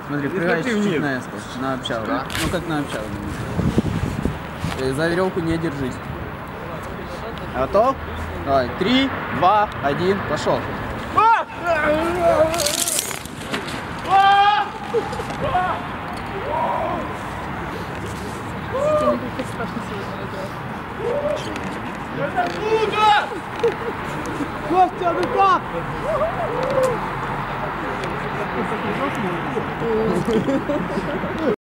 Смотри, прыгай чуть-чуть на эску, на общагу. Да? Ну как на общагу. За веревку не держись. Готов? Давай, 3, 2, 1, пошел. Костя, ну как?